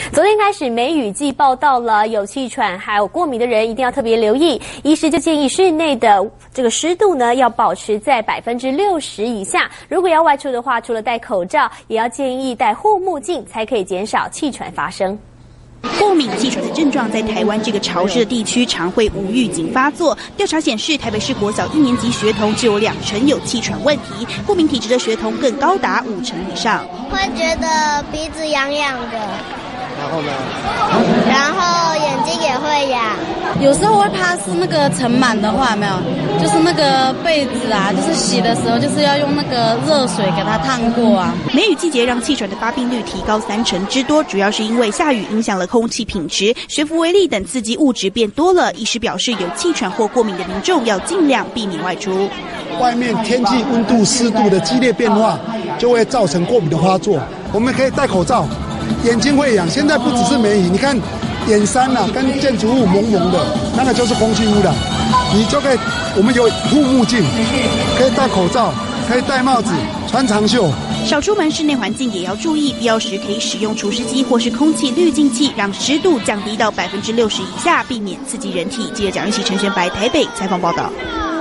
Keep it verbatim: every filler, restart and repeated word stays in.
昨天开始梅雨季报道了，有气喘还有过敏的人一定要特别留意。医师就建议室内的这个湿度呢要保持在百分之六十以下。如果要外出的话，除了戴口罩，也要建议戴护目镜，才可以减少气喘发生。 过敏、气喘的症状在台湾这个潮湿的地区常会无预警发作。调查显示，台北市国小一年级学童就有两成有气喘问题，过敏体质的学童更高达五成以上。 会觉得鼻子痒痒的， 然后呢？ 然后眼睛也会痒。 有时候会怕是那个尘螨的话，有没有？就是那个被子啊，就是洗的时候就是要用那个热水给它烫过啊。 梅雨季节让气喘的发病率提高三成之多，主要是因为下雨影响了空气品质，悬浮微粒等刺激物质变多了。医师表示，有气喘或过敏的民众要尽量避免外出。 外面天气温度、湿度的激烈变化，就会造成过敏的发作。我们可以戴口罩，眼睛会痒。现在不只是梅雨，你看眼山啊，跟建筑物蒙蒙的，那个就是空气污染。你就可以，我们有护目镜，可以戴口罩，可以戴帽子，穿长袖。 少出门，室内环境也要注意，必要时可以使用除湿机或是空气滤净器，让湿度降低到百分之六十以下，避免刺激人体。记者蒋玉琪、陈玄白台北采访报道。